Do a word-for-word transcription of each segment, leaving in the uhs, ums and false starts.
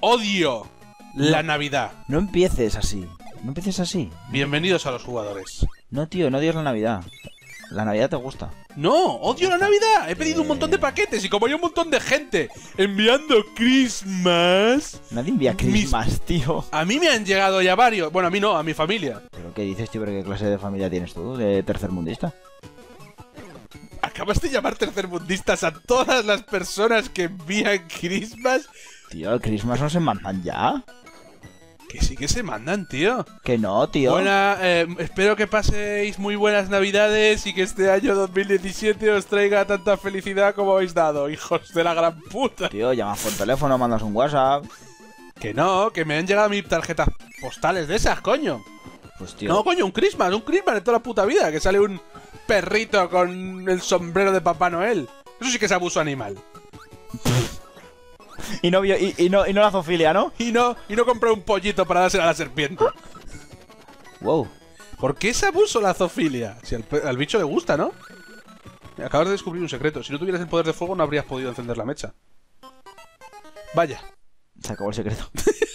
Odio la No. Navidad. No empieces así. No empieces así. Bienvenidos a los jugadores. No, tío, no odies la Navidad. La Navidad te gusta. No, odio la Navidad. He pedido un montón de paquetes y como hay un montón de gente enviando Christmas, Nadie envía Christmas, tío. a mí me han llegado ya varios. Bueno, a mí no, a mi familia. ¿Pero qué dices, tío? ¿Pero qué clase de familia tienes tú? ¿De tercermundista? Acabas de llamar tercermundistas a todas las personas que envían Christmas. Tío, ¿el Christmas no se mandan ya? Que sí que se mandan, tío. Que no, tío. Buena, eh, espero que paséis muy buenas navidades y que este año dos mil diecisiete os traiga tanta felicidad como habéis dado, hijos de la gran puta. Tío, llamas por teléfono, mandas un WhatsApp. Que no, que me han llegado mis tarjetas postales de esas, coño. Pues tío. No, coño, un Christmas, un Christmas de toda la puta vida, que sale un perrito con el sombrero de Papá Noel. Eso sí que es abuso animal. Y no, vio- y, y no, y no la zoofilia, ¿no? Y no, y no compré un pollito para dárselo a la serpiente. Wow. ¿Por qué es abuso la zoofilia? Si al, pe- al bicho le gusta, ¿no? Acabas de descubrir un secreto. Si no tuvieras el poder de fuego, no habrías podido encender la mecha. Vaya. Se acabó el secreto.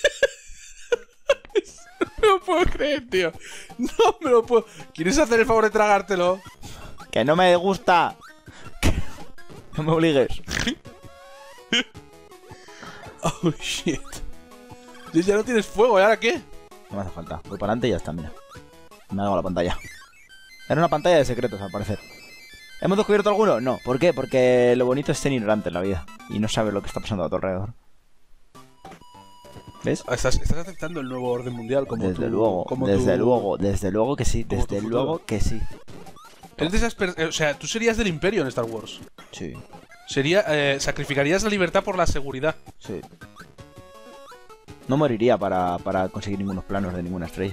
No lo puedo creer, tío. No me lo puedo. ¿Quieres hacer el favor de tragártelo? ¡Que no me gusta! No me obligues. Oh, shit. Ya no tienes fuego, ¿y ahora qué? No me hace falta. Voy para adelante y ya está, mira. Me ha dado la pantalla. Era una pantalla de secretos, al parecer. ¿Hemos descubierto alguno? No. ¿Por qué? Porque lo bonito es ser ignorante en la vida. Y no saber lo que está pasando a tu alrededor. ¿Ves? Estás, estás aceptando el nuevo orden mundial como Desde tu- luego, como desde tu- luego, desde luego que sí, como tu desde futuro. luego que sí. Eres de esas per- eh, o sea, tú serías del Imperio en Star Wars. Sí, Sería, eh, sacrificarías la libertad por la seguridad. sí. No moriría para, para conseguir ningunos planos de ninguna estrella.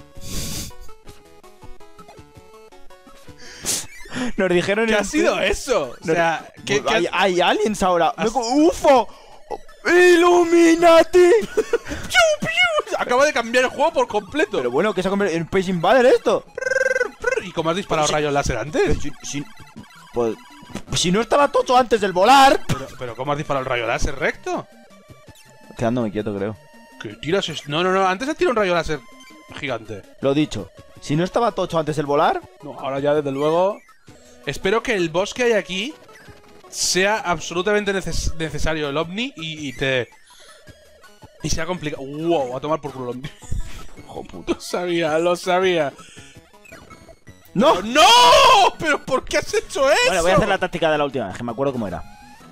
Nos dijeron ¿Qué en ha sido eso? O No, sea, ¿qué, qué hay, has- hay aliens ahora. Has- Me co- ¡Ufo! ¡Illuminati! acaba de cambiar el juego por completo? Pero bueno, que se ha convertido en Space Invader esto. ¿Y cómo has disparado Sí. rayos láser antes? Pero si, si- pues, si no estaba tocho antes del volar. Pero, pero ¿cómo has disparado el rayo láser recto? Quedándome quieto, creo. ¿Qué tiras? es- No, no, no, antes has tirado un rayo láser gigante. Lo dicho. Si no estaba tocho antes del volar. No, ahora ya desde luego. Espero que el boss que hay aquí sea absolutamente neces- necesario el ovni y, y te. Y sea complicado. ¡Wow! A tomar por culo el ovni. ¡Hijo puta! Lo sabía, lo sabía. ¡No! ¡No! ¿Pero por qué has hecho eso? Bueno, voy a hacer la táctica de la última vez, que me acuerdo cómo era.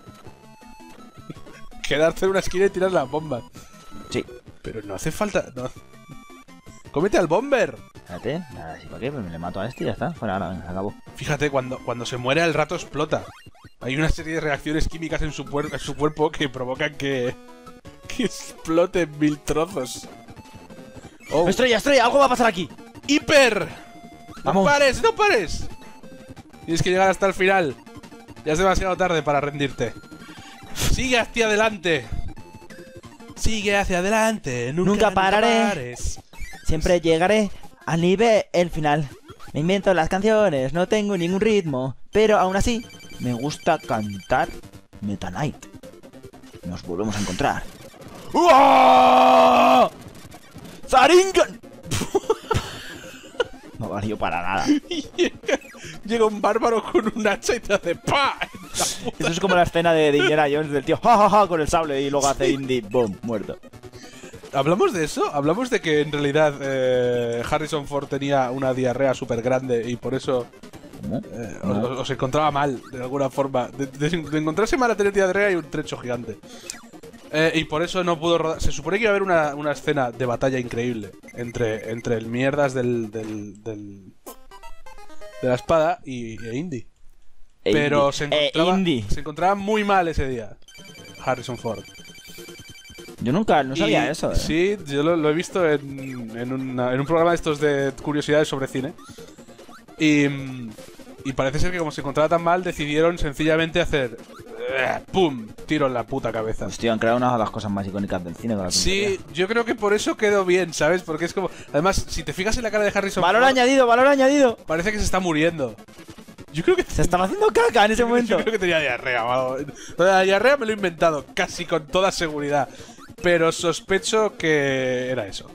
Quedarte en una esquina y tirar las bombas. Sí. Pero no hace falta. No. ¡Cómete al bomber! Espérate, nada, ¿sí para qué? Pues me le mato a este y ya está. Fuera, ahora, venga, se acabó. Fíjate, cuando, cuando se muere el rato explota. Hay una serie de reacciones químicas en su, puer- en su cuerpo que provocan que. que explote en mil trozos. Oh. ¡Estrella, estrella! ¡Algo va a pasar aquí! ¡Hiper! ¡No Vamos. pares, no pares! Tienes que llegar hasta el final. Ya es demasiado tarde para rendirte. Sigue hacia adelante. Sigue hacia adelante. Nunca, Nunca pararé. pares. Siempre llegaré al nivel final. Me invento las canciones, no tengo ningún ritmo, pero aún así me gusta cantar Meta Knight. Nos volvemos a encontrar. ¡Uah! ¡Zaringan! No valió para nada. llega, llega un bárbaro con un hacha y te hace ¡pa! Eso es como la escena de, de Indiana Jones del tío ja, ja, ja, con el sable y luego hace indie, boom, muerto. ¿Hablamos de eso? ¿Hablamos de que en realidad eh, Harrison Ford tenía una diarrea súper grande y por eso ¿Cómo? eh, No. os, os encontraba mal, de alguna forma? De, de- de encontrarse mal a tener diarrea y un trecho gigante. Eh, y por eso no pudo rodar. Se supone que iba a haber una, una escena de batalla increíble entre, entre el mierdas del, del, del- de la espada y, e Indy. E Pero indie. se E encontraba, indie. se encontraba muy mal ese día Harrison Ford. Yo nunca, no sabía Y- eso, eh. Sí, yo lo, lo he visto en, en, una- en un programa de estos de curiosidades sobre cine. Y, mm, y parece ser que como se encontraba tan mal, decidieron sencillamente hacer... eh, ¡Pum! Tiro en la puta cabeza. Hostia, han creado una de las cosas más icónicas del cine con la Sí, tontería. yo creo que por eso quedó bien, ¿sabes? Porque es como... Además, si te fijas en la cara de Harrison ¡Valor Ford, añadido, valor añadido! parece que se está muriendo. Yo creo que... Se estaba haciendo caca en ese Yo momento. creo que tenía diarrea o algo. Lo de la diarrea me lo he inventado, casi con toda seguridad. pero sospecho que era eso.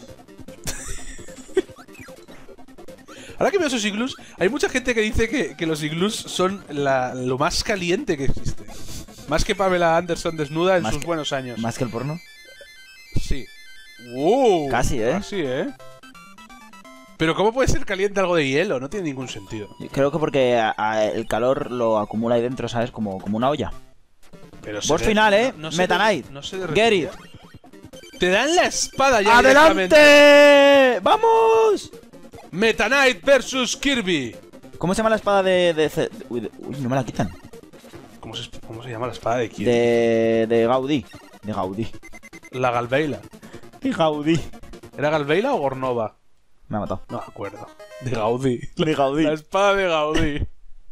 Ahora que veo esos iglús, hay mucha gente que dice que, que los iglús son la, lo más caliente que existe. Más que Pamela Anderson desnuda en Más sus que- buenos años. ¿Más que el porno? Sí. Uh, Casi, ¿eh? Casi, ¿eh? Pero ¿cómo puede ser caliente algo de hielo? No tiene ningún sentido. Creo que porque a- a- el calor lo acumula ahí dentro, ¿sabes? Como, como una olla. Pero se Boss de- final, ¿eh? no se Meta de- Knight. no se Get derretiría. it. Te dan la espada ya directamente. ¡Adelante! ¡Vamos! Meta Knight versus Kirby. ¿Cómo se llama la espada de... de Ce- uy, de- uy, no me la quitan. ¿Cómo se, cómo se llama la espada de Kirby? De... de Gaudí. De Gaudí. La Galbeila. De Gaudí. ¿Era Galbeila o Gornova? Me ha matado. No me acuerdo. De Gaudí. De Gaudí. La espada de Gaudí.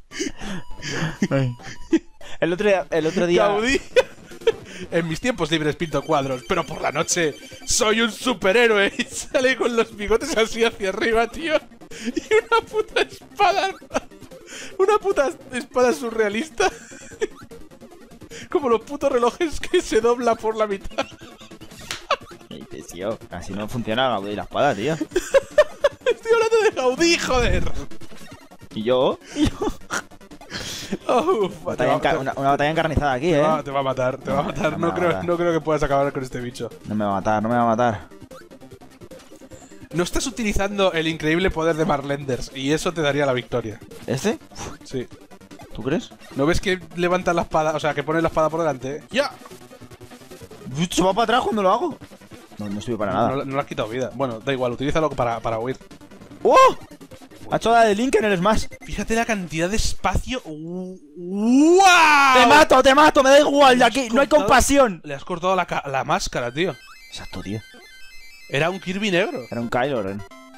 El otro día... El otro día... Gaudí. En mis tiempos libres pinto cuadros, pero por la noche soy un superhéroe y sale con los bigotes así hacia arriba, tío. Y una puta espada. Una puta espada surrealista. Como los putos relojes que se dobla por la mitad. ¿Qué dices, tío? Así no funciona Gaudí la espada, tío. Estoy hablando de Gaudí, joder. ¿Y yo? ¿Y yo? Oh, uf, te, Batalla va, enca- te- una, una batalla encarnizada aquí, te ¿eh? va- te va a matar, te va a No, matar. no me No va a creo, matar. no creo que puedas acabar con este bicho. No me va a matar, no me va a matar. No estás utilizando el increíble poder de Marlenders y eso te daría la victoria. ¿Este? Sí. ¿Tú crees? ¿No ves que levanta la espada? O sea, que pone la espada por delante. ¡Ya! Se va para atrás cuando lo hago. No, no estoy para No, nada. no le has quitado vida. Bueno, da igual, utilízalo para, para huir. ¡Oh! Ha hecho la de Link en el Smash. Fíjate la cantidad de espacio. ¡Wow! ¡Te mato, te mato! Me da igual, de Le has aquí no hay cortado- compasión. Le has cortado la, ca- la máscara, tío. Exacto, tío. Era un Kirby negro. Era un Kylo Ren.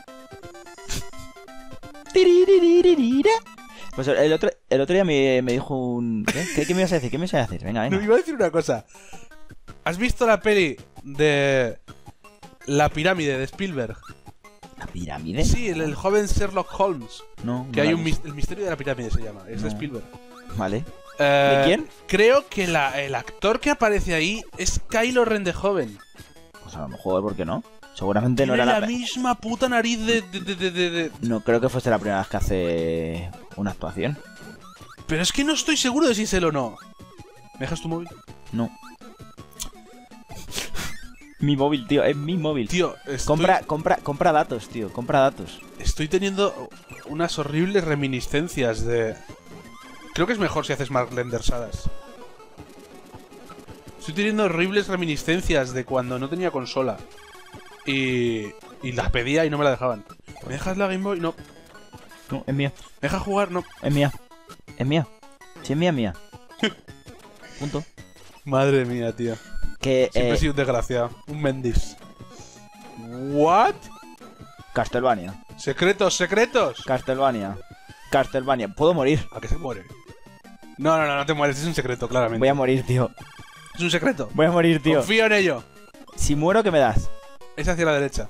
Tiririririra. Pues el otro, el otro día me, me dijo un... ¿Qué? ¿Qué, qué me ibas a decir? ¿Qué me ibas a decir? Venga, No, venga. iba a decir una cosa. ¿Has visto la peli de La pirámide de Spielberg? ¿La pirámide? Sí, el, el joven Sherlock Holmes. No, Que no hay la un he mis- el misterio de la pirámide se llama. Es de No. Spielberg. visto. Vale. Eh, quién? Creo que la- el actor que aparece ahí es Kylo Ren de joven. Pues a lo mejor, ¿por qué no? Seguramente no Tiene era la, la... pe- misma puta nariz de, de- de- de- de- de- No creo que fuese la primera vez que hace una actuación. Pero es que no estoy seguro de si es él o no. ¿Me dejas tu móvil? No. Mi móvil, tío, es mi móvil. Tío, estoy, Compra, compra, compra datos, tío, compra datos. estoy teniendo unas horribles reminiscencias de... Creo que es mejor si haces Marlendersadas. Estoy teniendo horribles reminiscencias de cuando no tenía consola. Y... Y las pedía y no me la dejaban. ¿Me dejas la Game Boy? No. No, es mía, ¿Me dejas jugar? No. es mía. Es mía. Si es mía, es mía. Punto. Madre mía, tío. Que, Siempre he eh, sido un desgraciado. Un Mendis. ¿What? Castlevania. Secretos, secretos. Castlevania. Castlevania. Puedo morir. ¿A qué se muere? No, no, no, no te mueres. Es un secreto, claramente. Voy a morir, tío. Es un secreto. Voy a morir, tío. Confío en ello. Si muero, ¿qué me das? Es hacia la derecha.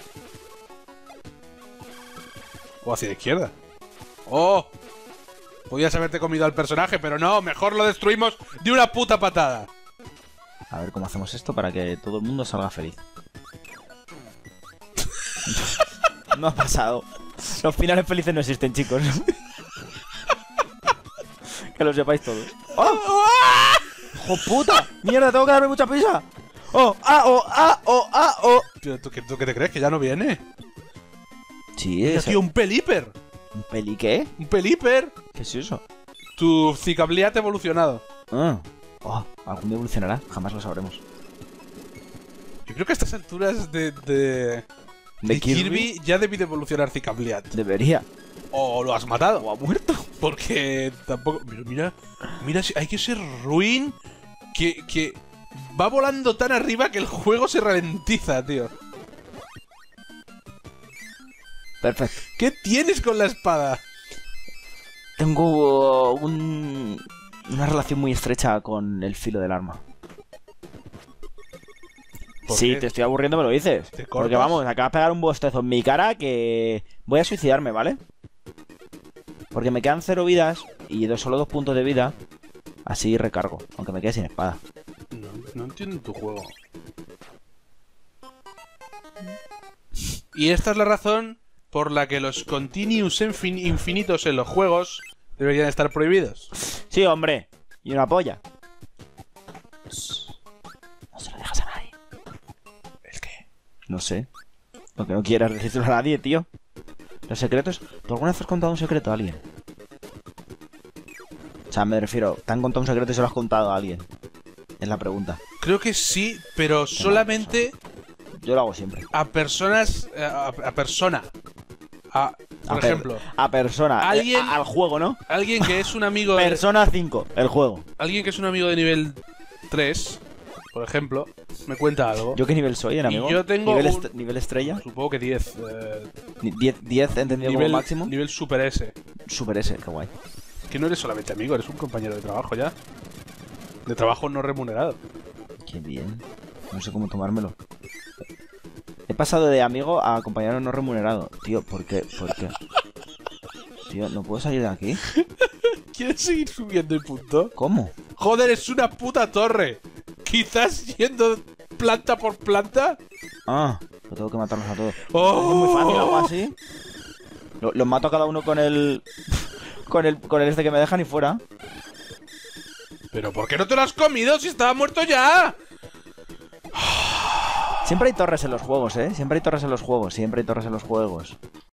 O hacia la izquierda. ¡Oh! Podías haberte comido al personaje, pero no. Mejor lo destruimos de una puta patada. A ver cómo hacemos esto para que todo el mundo salga feliz. No ha pasado. Los finales felices no existen, chicos. Que lo sepáis todos. ¡Oh! ¡Hijo puta! ¡Mierda, tengo que darme mucha prisa! ¡Oh! ¡Ah! ¡Oh! ¡Ah! ¡Oh! ¡Ah! ¡Oh! Tío, ¿tú, qué, ¿Tú qué te crees? Que ya no viene. Sí, Mira, es... tío, un pelíper. ¿Un peli qué? Un pelíper. ¿Qué es eso? Tu Cicabliat evolucionado. Ah. Oh, algún día evolucionará. Jamás lo sabremos. Yo creo que a estas alturas de, de, ¿De de Kirby? ya debí de evolucionar Cicabliat. Debería. O lo has matado. ¿O ha muerto? Porque tampoco... Mira, mira, mira, si- hay que ser ruin que, que va volando tan arriba que el juego se ralentiza, tío. Perfecto. ¿Qué tienes con la espada? Tengo uh, un... una relación muy estrecha con el filo del arma. ¿Por Sí, qué? te estoy aburriendo, me lo dices. ¿Te Porque cortas? vamos, acabas de pegar un bostezo en mi cara que voy a suicidarme, ¿vale? Porque me quedan cero vidas y dos, solo dos puntos de vida. Así recargo, aunque me quede sin espada. No, no entiendo tu juego. Y esta es la razón por la que los continuous infin- infinitos en los juegos deberían estar prohibidos. Sí, hombre. Y una polla. No se lo dejas a nadie. ¿El qué? No sé. Lo que no quieras decírselo a nadie, tío. Los secretos... ¿Tú alguna vez has contado un secreto a alguien? O sea, me refiero... ¿Te han contado un secreto y se lo has contado a alguien? Es la pregunta. Creo que sí, pero solamente Yo lo hago siempre. a personas... A, a persona. A, por A per- ejemplo, A persona. Alguien- Eh, a- al juego, ¿no? alguien que es un amigo... de- Persona cinco, el juego. Alguien que es un amigo de nivel tres, por ejemplo, me cuenta algo. ¿Yo qué nivel soy, en amigo? yo tengo ¿Nivel, un- est- nivel estrella? Supongo que diez. Eh, Ni- diez, diez entendido nivel, como máximo. nivel super S. Super S, qué guay. Que no eres solamente amigo, eres un compañero de trabajo ya. De trabajo no remunerado. Qué bien. No sé cómo tomármelo. He pasado de amigo a compañero no remunerado. Tío, ¿por qué? ¿Por qué? Tío, ¿no puedo salir de aquí? ¿Quieres seguir subiendo y punto? ¿Cómo? Joder, es una puta torre. Quizás yendo planta por planta. Ah, que tengo que matarlos a todos. ¡Oh! Es muy fácil, algo así. Lo- Los mato a cada uno con el... Con el, con el este que me dejan y fuera. ¿Pero por qué no te lo has comido si estaba muerto ya? Siempre hay torres en los juegos, ¿eh? Siempre hay torres en los juegos, siempre hay torres en los juegos.